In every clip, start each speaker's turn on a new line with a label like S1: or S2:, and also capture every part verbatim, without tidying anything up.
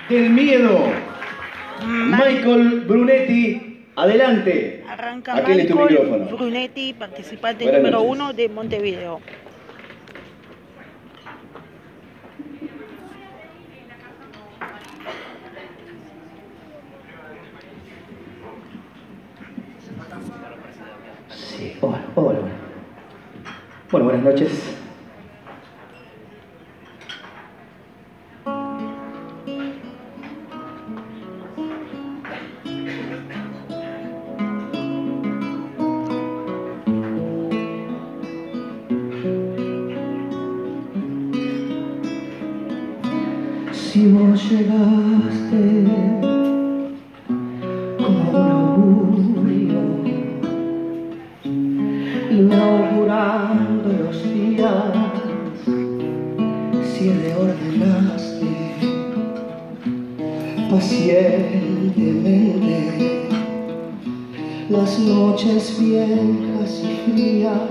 S1: del miedo. Michael Brunetti, adelante.
S2: Arranca
S1: Aquel es tu
S2: Michael
S1: micrófono.
S2: Brunetti, participante
S1: Buenas
S2: número
S1: noches.
S2: uno de Montevideo.
S1: Sí, hola, hola. Bueno, buenas noches. Si vos llegaste como un augurio, inaugurando los días, si reordenaste pacientemente las noches viejas y frías,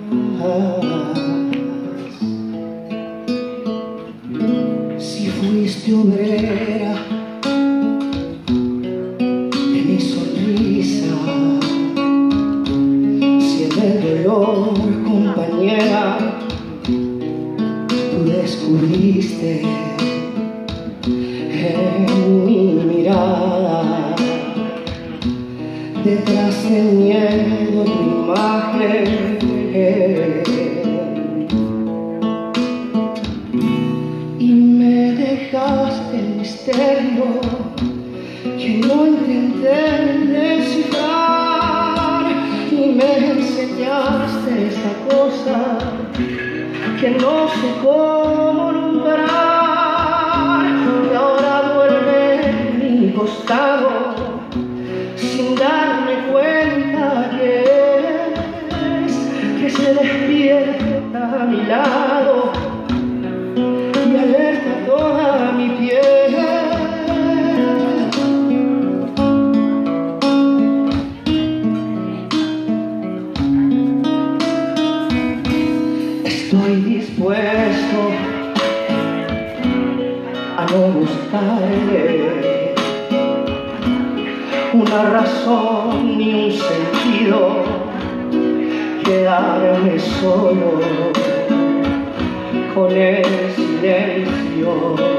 S1: si fuiste obrera de mi sonrisa, si en el dolor, compañera, tú descubriste en mi mirada, detrás del miedo, tu imagen. Dejaste el misterio que no intenté descifrar y me enseñaste esa cosa que no sé cómo nombrar, y ahora duerme en mi costado sin darme cuenta que es que se despierta a mi lado y alerta toda mi piel. Estoy dispuesto a no buscarle una razón ni un sentido, quedarme solo con el silencio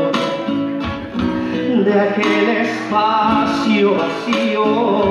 S1: de aquel espacio vacío.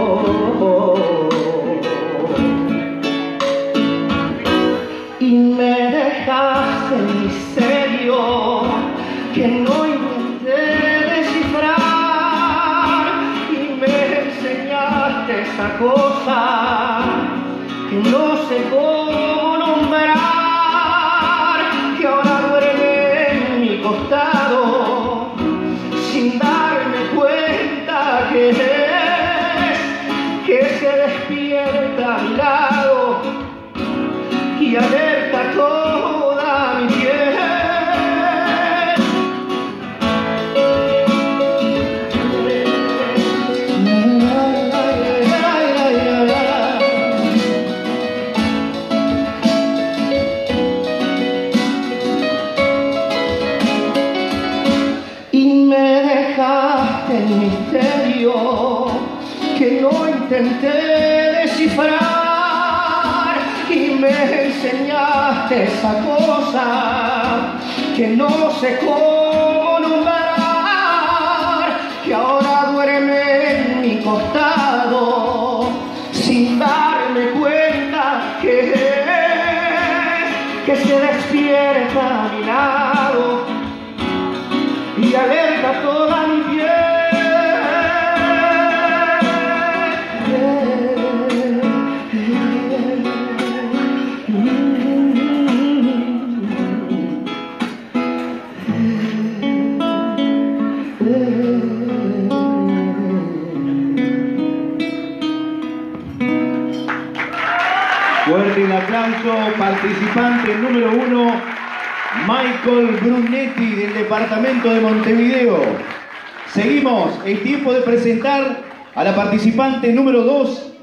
S1: Y me dejaste el misterio que no intenté descifrar y me enseñaste esa cosa que no sé cómo nombrar, que ahora duerme en mi costado sin darme cuenta que es que se despierta a mi lado y alerta toda mi piel. El misterio que no intenté descifrar y me enseñaste esa cosa que no sé cómo nombrar, que ahora duerme en mi costado sin darme cuenta que es que se despierta a mi lado y alerta toda mi piel. Fuerte el aplauso, participante número uno, Michael Brunetti, del departamento de Montevideo. Seguimos, es tiempo de presentar a la participante número dos,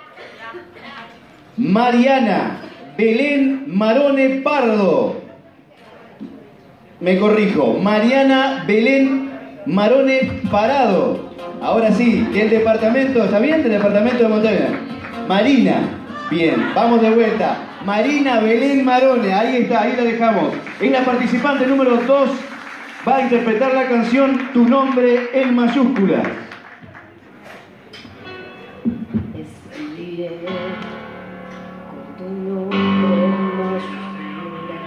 S1: Mariana Belén Marone Pardo. Me corrijo, Mariana Belén Marone Parado. Ahora sí, del departamento, ¿está bien? Del departamento de Montevideo. Marina, bien, vamos de vuelta. Marina Belén Marone, ahí está, ahí la dejamos. Es la participante número dos, va a interpretar la canción Tu Nombre en Mayúsculas.
S3: Escribiré con tu nombre en mayúsculas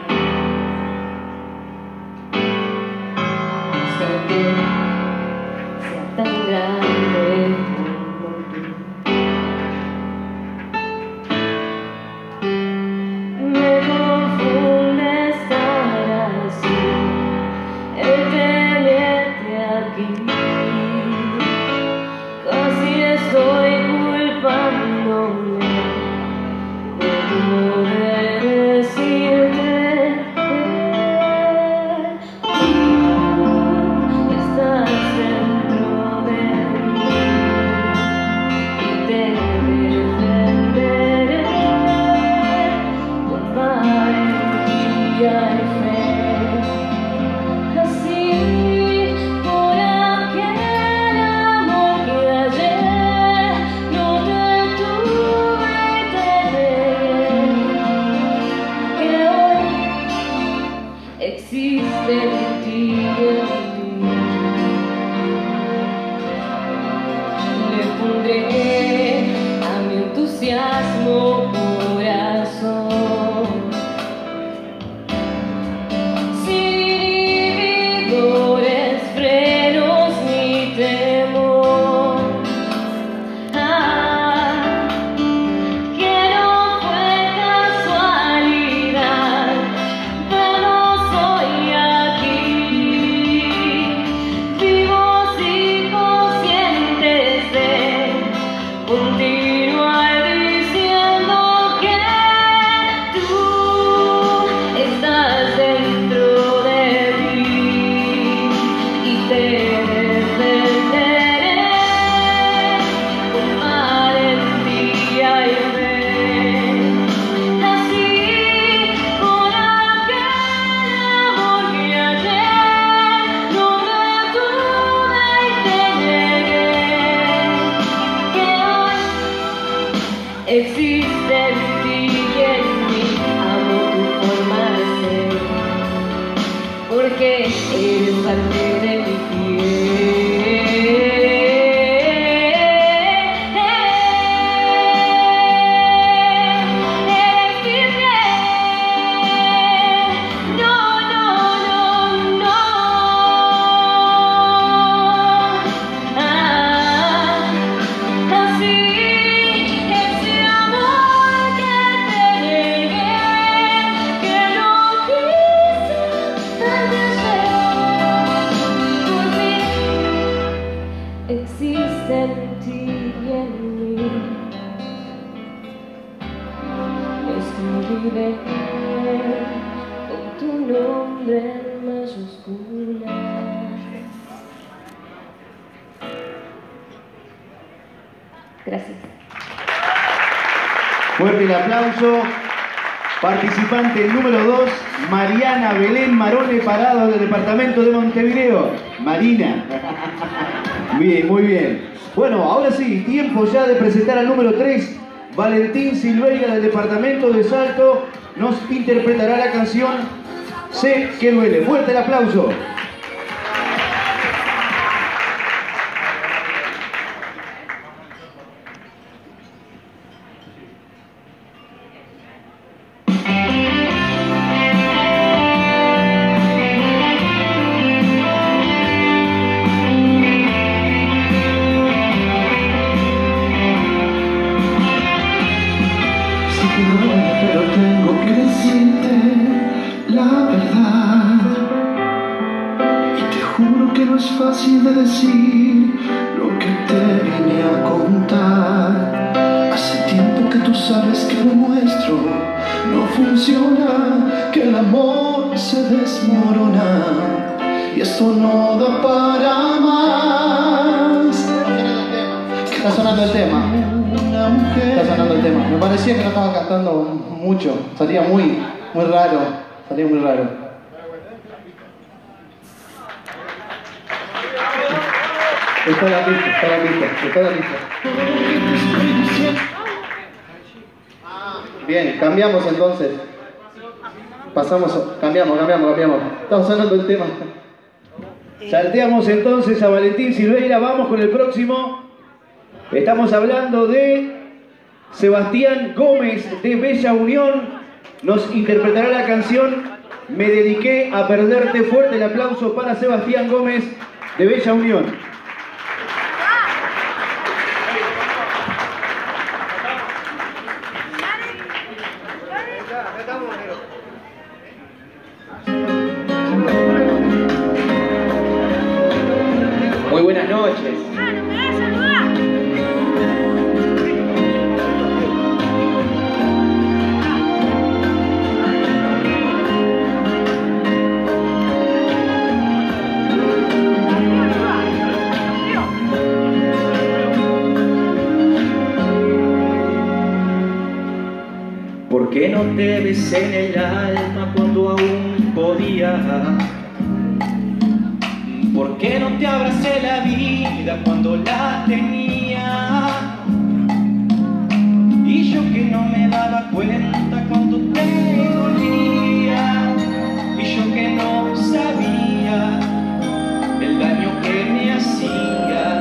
S3: hasta que sea tan grande como tú. Me confunde estar así, el tenerte aquí. Casi estoy culpándome de poder decirte tú estás dentro de mí y te defenderé con valentía y fe. Así por aquel amor que ayer no te tuve y te negué, que hoy existe en ti y en mí. Le pondré a mi entusiasmo corazón, sin inhibidores, frenos ni temor. Ah, que no fue casualidad vernos hoy aquí, vivos y conscientes de continuar diciendo que tú estás dentro de mí y te defenderé con valentía y fe. Así por aquel amor que ayer no retuve y te negué, que hoy existe en ti y en mí. Amo tu forma de ser, porque eres parte de mi piel. Eres mi piel. No, no, no, no. Ah, así ese amor que te negué, que no quise tal vez ver, por fin existe en ti y en mí. Escribiré con tu nombre en mayúsculas. Gracias.
S1: Fuerte el aplauso. Participante número dos, Mariana Belén Marone Parado del departamento de Montevideo. Marina. Bien, muy bien. Bueno, ahora sí, tiempo ya de presentar al número tres, Valentín Silveira del departamento de Salto. Nos interpretará la canción Sé que duele. Fuerte el aplauso.
S4: Pero tengo que decirte la verdad, y te juro que no es fácil de decir lo que te vine a contar. Hace tiempo que tú sabes que lo nuestro no funciona, que el amor se desmorona y esto no da para más.
S5: Está sonando el tema. Está sonando el tema. Me parecía que no estaba cantando mucho. Salía muy, muy raro. Salía muy raro. Está la lista, está la lista, está la lista. Bien, cambiamos entonces. Pasamos, cambiamos, cambiamos, cambiamos. Estamos hablando del tema.
S1: Salteamos entonces a Valentín Silveira, vamos con el próximo. Estamos hablando de Sebastián Gómez de Bella Unión. Nos interpretará la canción Me dediqué a perderte. Fuerte el aplauso para Sebastián Gómez de Bella Unión.
S6: Muy buenas noches.
S7: ¿Por qué no te besé en el alma cuando aún podía? ¿Por qué no te abracé la vida cuando la tenía? Y yo que no me daba cuenta cuando te dolía, y yo que no sabía el daño que me hacía.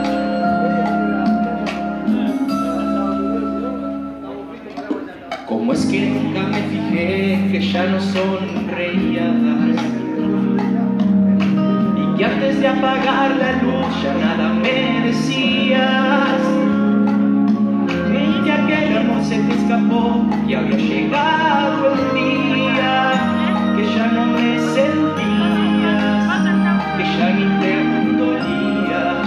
S7: ¿Cómo es que nunca me fijé que ya no sonreías? Y que antes de apagar la luz ya nada me decías. Y que aquel amor se te escapó y había llegado el día que ya no me sentías, que ya ni te dolía.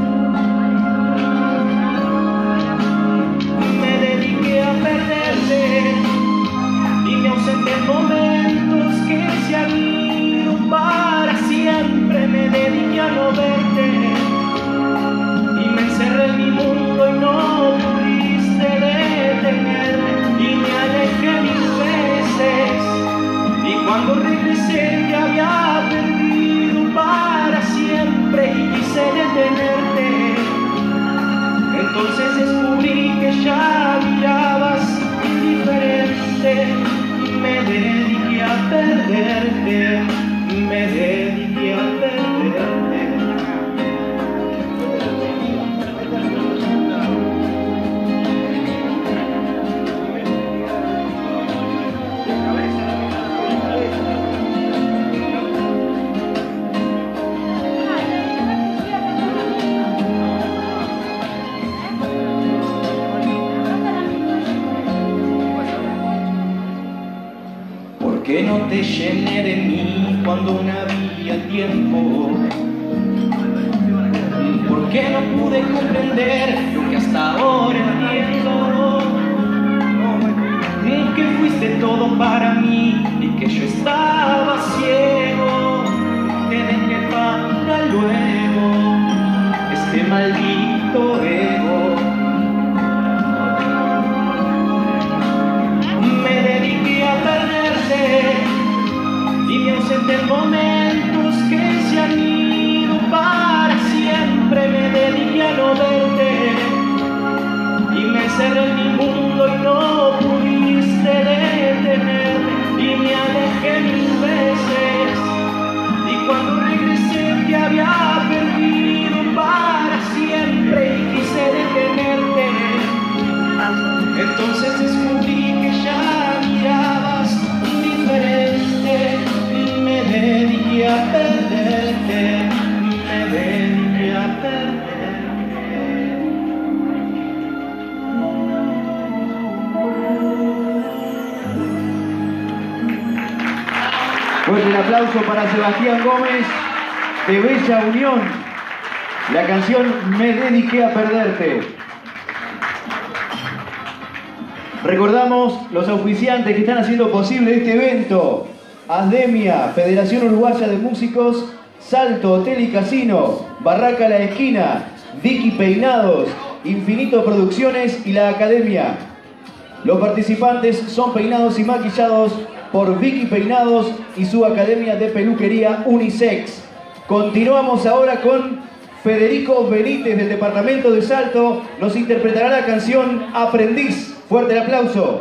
S7: Me dediqué a perderte y me ausenté en momentos que se han ido para siempre. Me dediqué a no verte y me encerré en mi mundo y no pudiste detenerme. Y me alejé mil veces y cuando regresé te había perdido para siempre y quise detenerte. Entonces descubrí que ya mirabas indiferente. Me dediqué a perderte, me dediqué a perderte. ¿Por qué no te llené de mí cuando no había tiempo? ¿Por qué no pude comprender lo que hasta ahora entiendo? Que fuiste todo para mí y que yo estaba ciego. Te dejé para luego este maldito ego. Me dediqué a perderte y me ausenté en momentos que se han ido para siempre. Me dediqué a no verte y me encerré en mi mundo y no pudiste detenerme. Y me alejé mil veces y cuando regresé te había perdido para siempre y quise detenerte. Entonces descubrí que ya mirabas diferente. Me dediqué a perderte, me dediqué a perderte.
S1: Fuerte el aplauso para Sebastián Gómez de Bella Unión. La canción Me dediqué a perderte. Recordamos los auspiciantes que están haciendo posible este evento: Asdemia, Federación Uruguaya de Músicos, Salto Hotel y Casino, Barraca La Esquina, Vicky Peinados, Infinito Producciones y La Academia. Los participantes son peinados y maquillados por Vicky Peinados y su Academia de Peluquería Unisex. Continuamos ahora con Federico Benítez del departamento de Salto nos interpretará la canción Aprendiz. Fuerte el aplauso.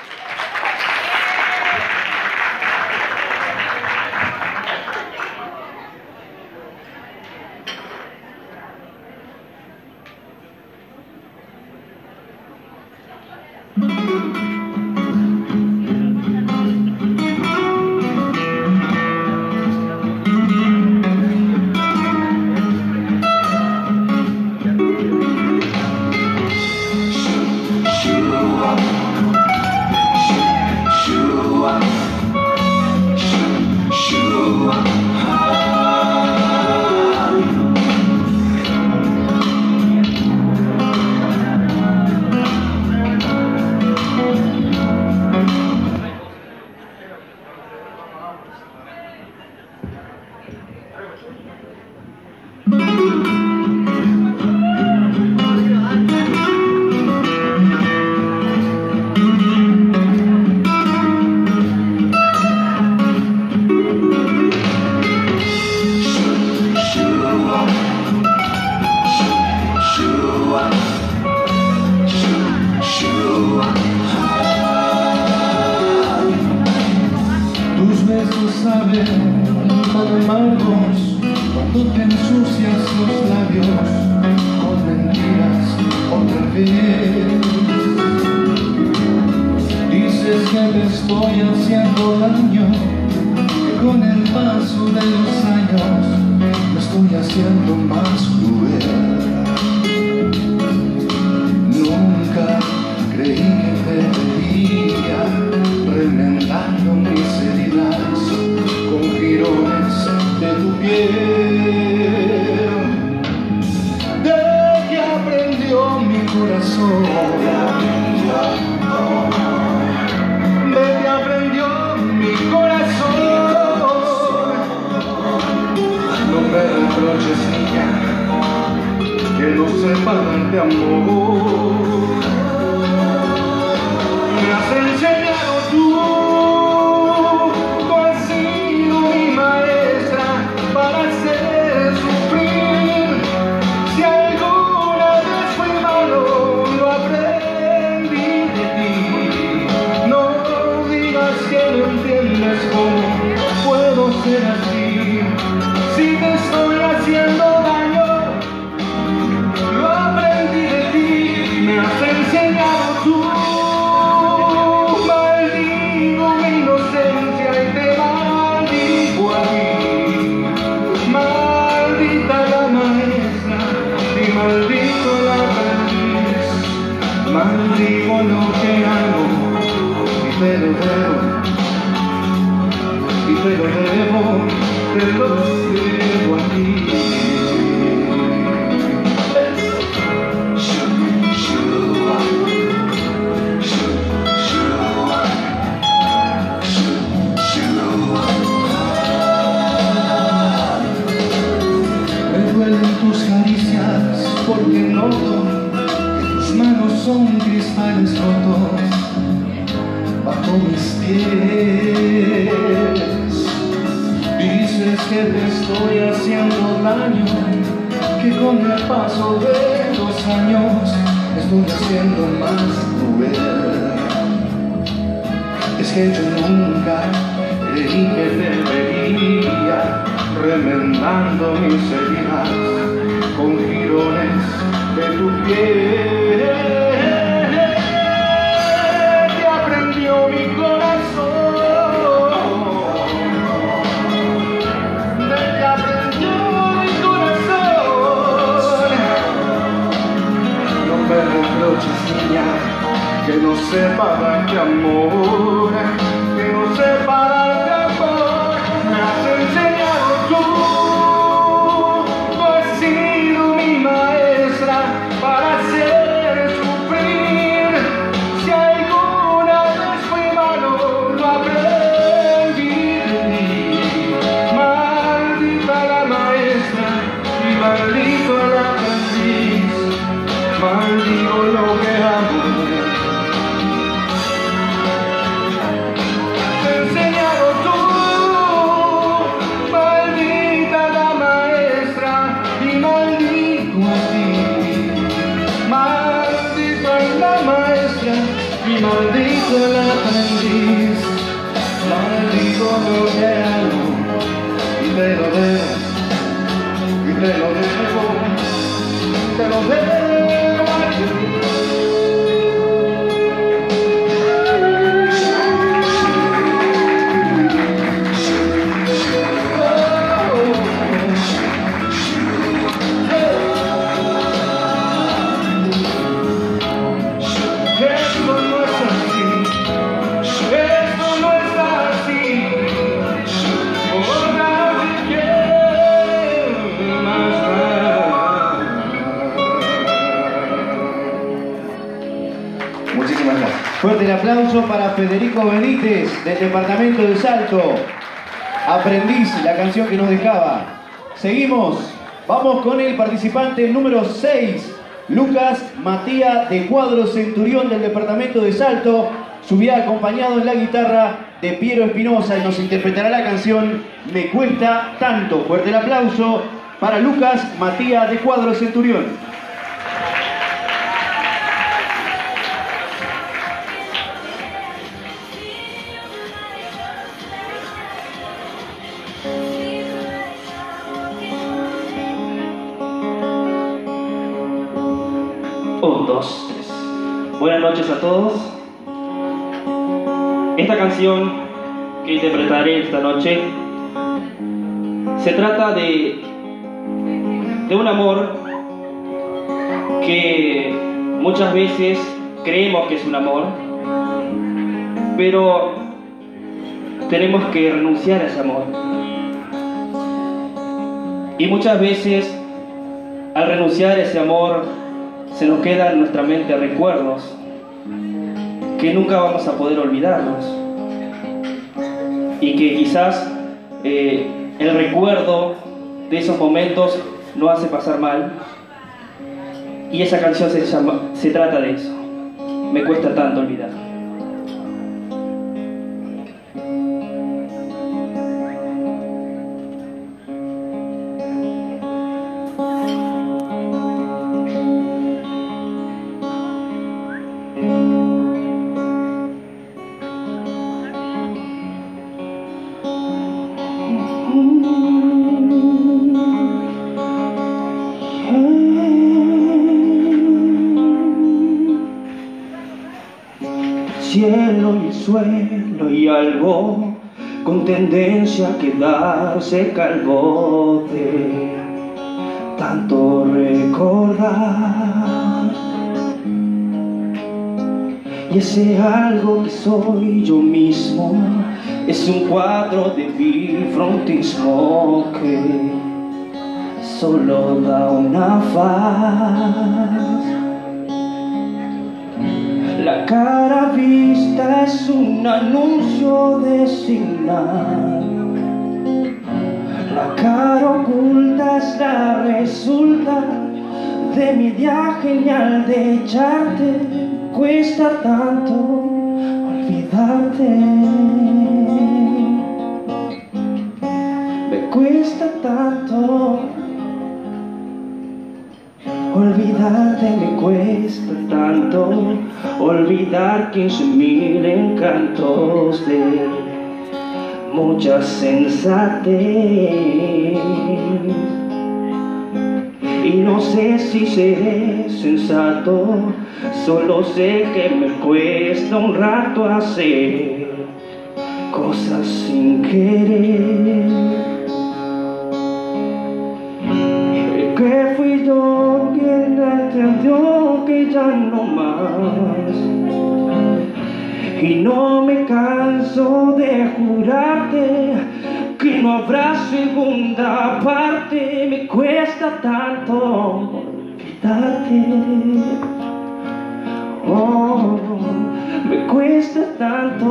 S4: Tus besos saben tan amargos cuando te ensucias los labios con mentiras otra vez. Dices que te estoy haciendo daño, que con el paso de los años me estoy haciendo más cruel. Nunca creí que te vería remendando mis heridas con jirones de tu piel. ¿De qué aprendió mi corazón? ¿De qué aprendió mi corazón? No me reproches, niña, que no sepan de amor. Me has enseñado tú, tú has sido mi maestra para hacer sufrir. Si alguna vez fui malo, lo aprendí de ti. No digas que no entiendes cómo puedo ser así. Si te estoy haciendo daño, lo aprendí de ti. Me has enseñado tú. Maldigo lo que hago y te lo debo, y te lo debo, te lo debo a ti. Me duelen tus caricias porque noto tus manos son cristales rotos bajo mis pies. Dices que te estoy haciendo daño, que con el paso de los años me estoy haciendo más cruel. Es que yo nunca creí que te vería remendando mis heridas con jirones de tu piel. Que aprendió mi corazón, de que aprendió mi corazón. No me reproches, niña, que no sepa darte amor, que no sepa darte amor. Me has enseñado tú. Para hacer sufrir, si alguna vez fui malo, lo aprendí de ti. Maldita la maestra y maldito el aprendiz. Maldigo lo que amo maldito el aprendiz, maldito gobierno, y te lo debo, y te lo debo, te lo debo a ti.
S1: Muchísimas gracias. Fuerte el aplauso para Federico Benítez del departamento de Salto. Aprendiz, la canción que nos dejaba. Seguimos. Vamos con el participante número seis, Lucas Matías de Cuadro Centurión del departamento de Salto. Subirá acompañado en la guitarra de Piero Espinosa y nos interpretará la canción Me Cuesta Tanto. Fuerte el aplauso para Lucas Matías de Cuadro Centurión.
S7: Un, dos, tres. Buenas noches a todos. Esta canción que interpretaré esta noche se trata de, de un amor que muchas veces creemos que es un amor, pero tenemos que renunciar a ese amor. Y muchas veces, al renunciar a ese amor, se nos quedan en nuestra mente recuerdos que nunca vamos a poder olvidarnos, y que quizás eh, el recuerdo de esos momentos nos hace pasar mal, y esa canción se, llama, se trata de eso. Me cuesta tanto olvidar. Cielo y suelo y algo con tendencia a quedarse calvo de tanto recordar. Y ese algo que soy yo mismo es un cuadro de bifrontismo que solo da una faz. La cara vista es un anuncio de señal. La cara oculta es la resulta de mi idea genial de echarte. Cuesta tanto olvidarte. Me cuesta tanto olvidarte, me cuesta tanto olvidar quince mil encantos de mucha sensatez. Y no sé si seré sensato, solo sé que me cuesta un rato hacer cosas sin querer. Que fui yo quien entendió que ya no más, y no me canso de jurarte que no habrá segunda parte. Me cuesta tanto olvidarte, oh, me cuesta tanto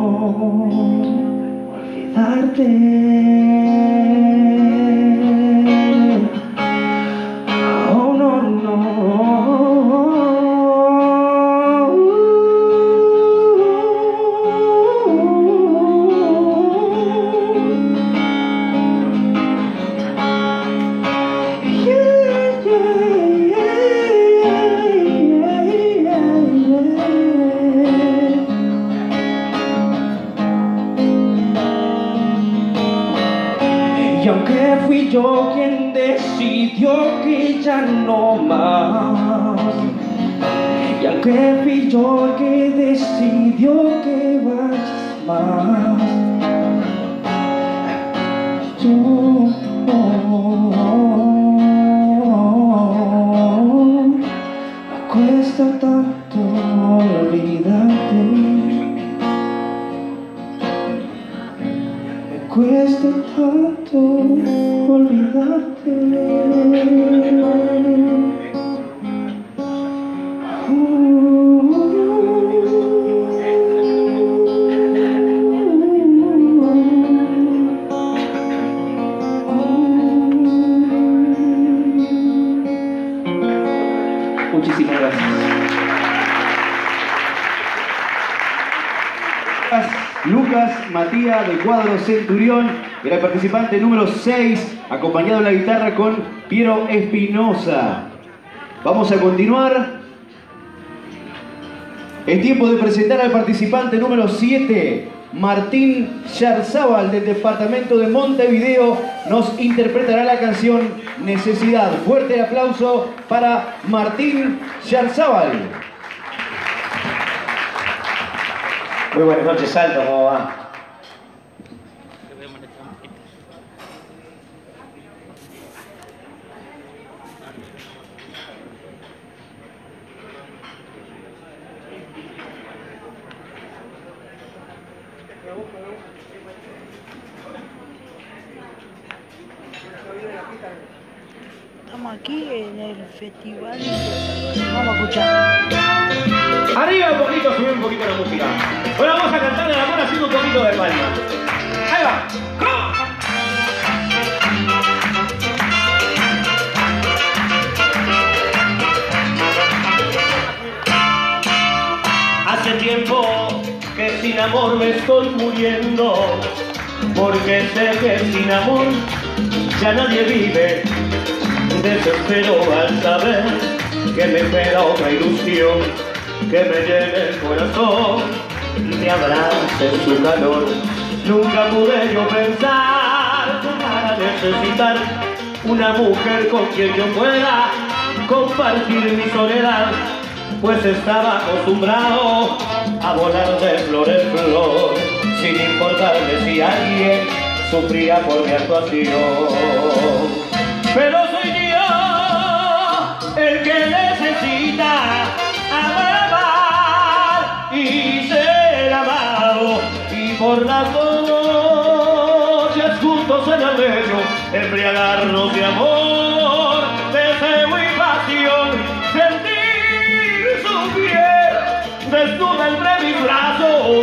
S7: olvidarte. decidió que ya no más. Y aunque fui yo el que decidió que vayas más, yo me cuesta tanto olvidarte, me cuesta tanto olvidarte.
S6: Muchísimas gracias.
S1: Lucas Matías del cuadro Centurión era el participante número seis, acompañado en la guitarra con Piero Espinosa. Vamos a continuar. Es tiempo de presentar al participante número siete, Martín Yarzábal del departamento de Montevideo. Nos interpretará la canción Necesidad. Fuerte el aplauso para Martín Yarzábal.
S6: Muy buenas noches, Salto, ¿cómo va?
S2: Estamos aquí en el festival. Vamos a escuchar.
S6: Arriba un poquito, subí un poquito la música. Ahora vamos a cantar el amor haciendo un poquito de palma. Ahí va. ¡Come!
S7: Hace tiempo que sin amor me estoy muriendo, porque sé que sin amor ya nadie vive. Desespero al saber que me espera otra ilusión que me llene el corazón, me abrace en su calor. Nunca pude yo pensar para necesitar una mujer con quien yo pueda compartir mi soledad, pues estaba acostumbrado a volar de flor en flor, sin importarme si alguien sufría por mi actuación. Pero soy yo el que necesita amar, amar y ser amado, y por las noches juntos en el lecho embriagarnos de amor, deseo y pasión, sentir su piel desnuda entre mis brazos,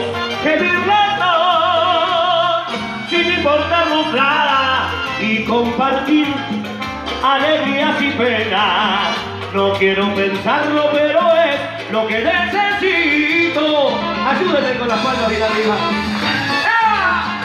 S7: gemirla sin importarnos nada y compartir alegrías y penas. No quiero pensarlo, pero es lo que necesito. Ayúdenme con las palmas bien arriba. ¡Ah!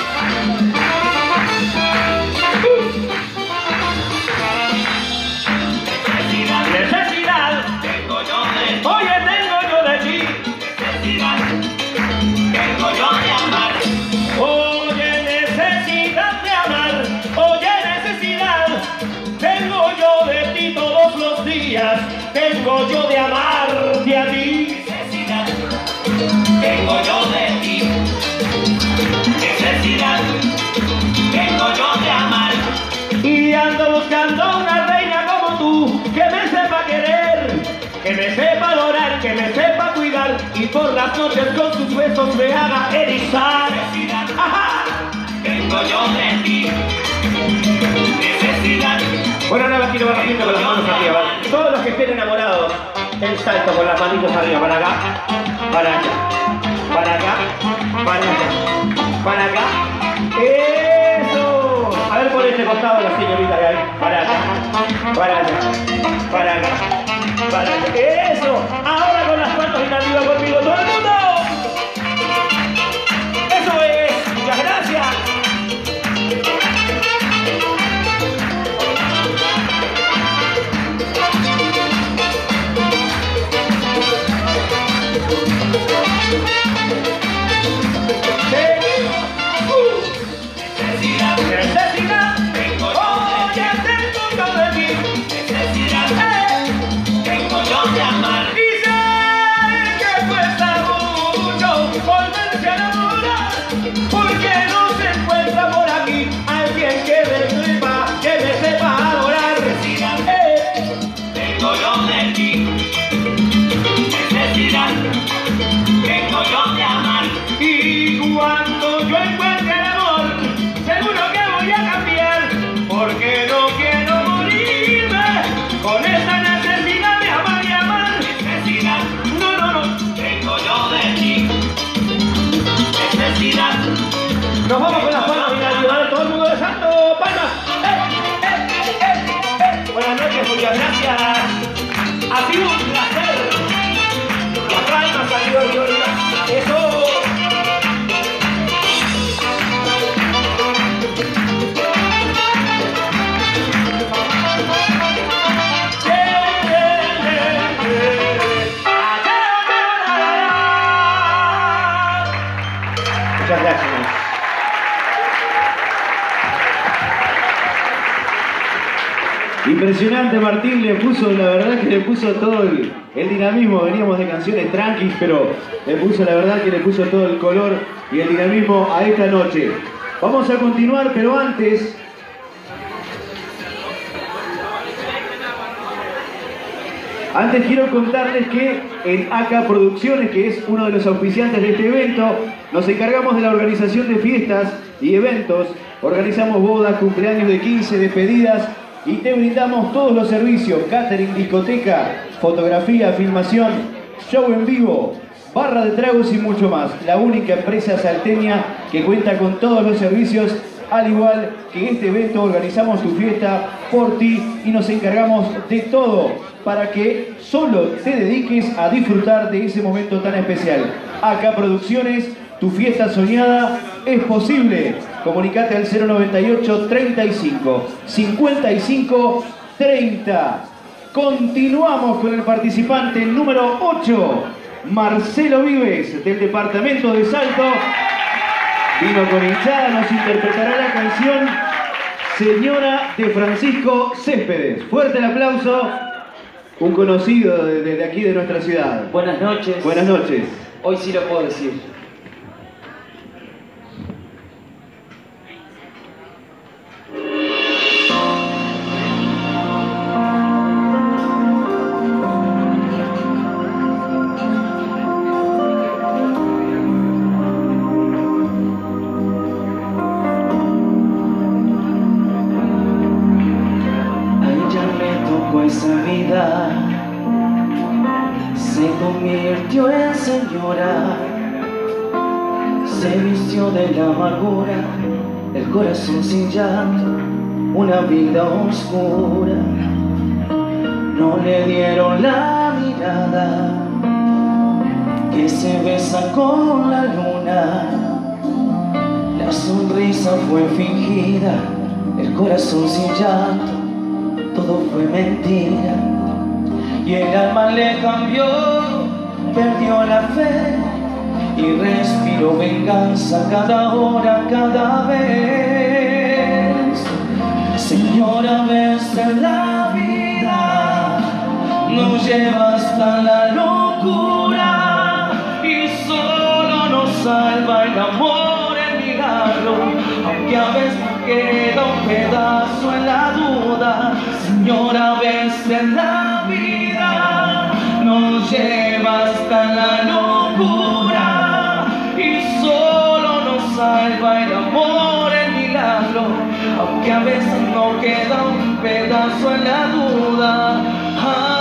S7: Necesidad, necesidad, tengo yo de ti. Oye, tengo yo de ti. Necesidad, tengo yo de amar. Oye, necesidad de amar. Oye, necesidad, tengo yo de ti todos los días. Tengo yo de amarte a ti. Necesidad, tengo yo de ti. Necesidad, tengo yo de amar. Y ando buscando una reina como tú, que me sepa querer, que me sepa adorar, que me sepa cuidar, y por las noches con sus besos me haga erizar. Necesidad, ajá, tengo yo de ti. Necesidad.
S6: Bueno, ahora quiero ver la gente con las manos arriba. Todos los que estén enamorados, en salto con las manitos arriba, para acá, para allá, para acá, para allá, para acá. ¡Eso! A ver por este costado la señorita de ahí. Para acá, para allá, para acá, para allá. ¡Eso! Ahora con las manos en arriba conmigo, todo el mundo. ¡Eso es! ¡Muchas gracias! Necesidad, tengo yo de ti. Ha sido un placer. La palma salió de Gloria. Eso. Muchas gracias.
S1: Impresionante, Martín, le puso, la verdad que le puso todo el, el dinamismo. Veníamos de canciones tranquis, pero le puso, la verdad que le puso todo el color y el dinamismo a esta noche. Vamos a continuar, pero antes... Antes quiero contarles que en A K Producciones, que es uno de los auspiciantes de este evento, nos encargamos de la organización de fiestas y eventos. Organizamos bodas, cumpleaños de quince, despedidas y te brindamos todos los servicios: catering, discoteca, fotografía, filmación, show en vivo, barra de tragos y mucho más. La única empresa salteña que cuenta con todos los servicios. Al igual que en este evento, organizamos tu fiesta por ti y nos encargamos de todo para que solo te dediques a disfrutar de ese momento tan especial. A K Producciones, tu fiesta soñada es posible. Comunicate al cero noventa y ocho, treinta y cinco, cincuenta y cinco, treinta. Continuamos con el participante número ocho, Marcelo Vives, del departamento de Salto. Vino con hinchada, nos interpretará la canción Señora de Francisco Céspedes. Fuerte el aplauso, un conocido de, de aquí de nuestra ciudad.
S8: Buenas noches.
S1: Buenas noches.
S8: Hoy sí lo puedo decir.
S7: Esa vida se convirtió en señora, se vistió de la amargura, el corazón sin llanto, una vida oscura. No le dieron la mirada que se besa con la luna, la sonrisa fue fingida, el corazón sin llanto, todo fue mentira, y el alma le cambió, perdió la fe y respiró venganza cada hora, cada vez. Señora, a veces la vida nos lleva hasta la locura y solo nos salva el amor, el milagro, aunque a veces queda un pedazo en la duda. Señora, a veces la vida nos lleva hasta la locura y solo nos salva el amor, el milagro, aunque a veces no queda un pedazo en la duda. Ah.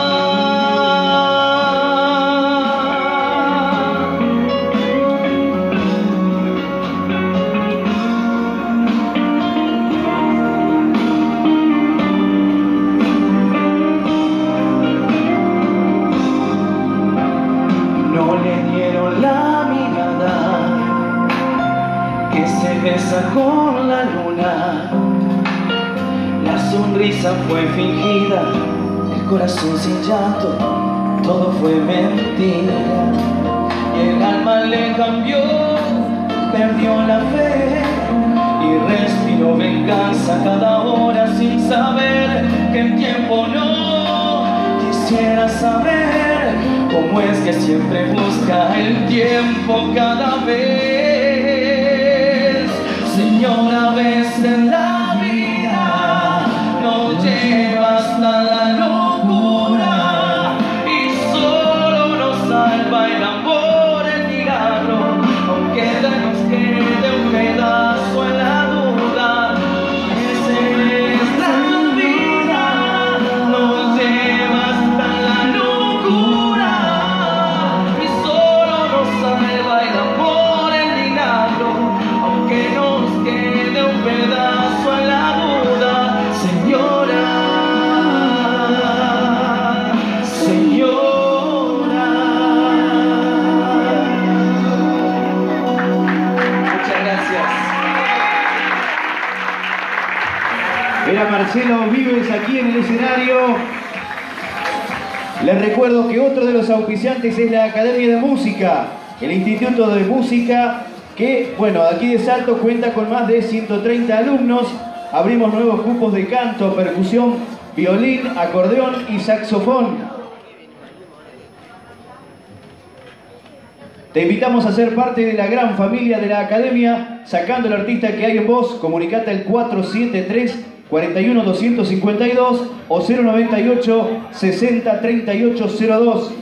S7: Besa con la luna, la sonrisa fue fingida, el corazón sin llanto, todo fue mentira, y el alma le cambió, perdió la fe y respiró venganza cada hora sin saber que el tiempo no. Quisiera saber cómo es que siempre busca el tiempo cada vez. Señora, a veces la vida nos lleva hasta la locura y solo nos salva el amor, el milagro, aunque nos quede un pedazo en la duda. Esa es la vida, nos lleva hasta la locura y solo nos salva el amor, el milagro, aunque nos quede un pedazo
S1: Marcelo Vives aquí en el escenario. Les recuerdo que otro de los auspiciantes es la Academia de Música, el Instituto de Música, que, bueno, aquí de Salto cuenta con más de ciento treinta alumnos. Abrimos nuevos cupos de canto, percusión, violín, acordeón y saxofón. Te invitamos a ser parte de la gran familia de la Academia, sacando el artista que hay en vos. Comunicate al cuatro siete tres, cuatro uno, dos cinco dos o cero noventa y ocho, sesenta, treinta y ocho cero dos.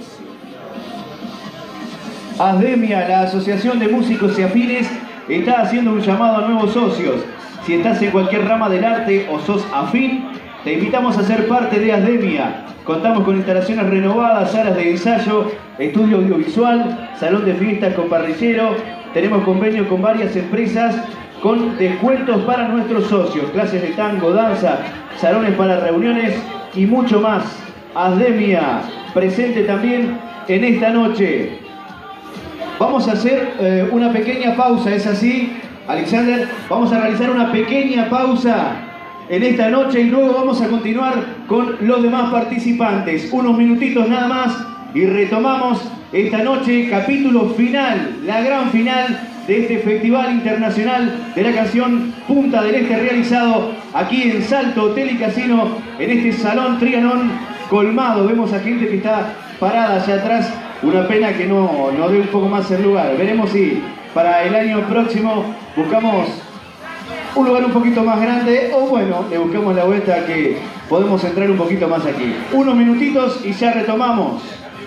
S1: ASDEMIA, la Asociación de Músicos y Afines, está haciendo un llamado a nuevos socios. Si estás en cualquier rama del arte o sos afín, te invitamos a ser parte de ASDEMIA. Contamos con instalaciones renovadas, salas de ensayo, estudio audiovisual, salón de fiestas con parrillero. Tenemos convenio con varias empresas con descuentos para nuestros socios, clases de tango, danza, salones para reuniones y mucho más. ASDEMIA, presente también en esta noche. Vamos a hacer eh, una pequeña pausa, ¿es así, Alexander? Vamos a realizar una pequeña pausa en esta noche y luego vamos a continuar con los demás participantes. Unos minutitos nada más y retomamos esta noche, capítulo final, la gran final de este Festival Internacional de la Canción Punta del Este, realizado aquí en Salto Hotel y Casino, en este Salón Trianon colmado. Vemos a gente que está parada allá atrás. Una pena que no, no dé un poco más el lugar. Veremos si para el año próximo buscamos un lugar un poquito más grande o bueno, le buscamos la vuelta que podemos entrar un poquito más aquí. Unos minutitos y ya retomamos.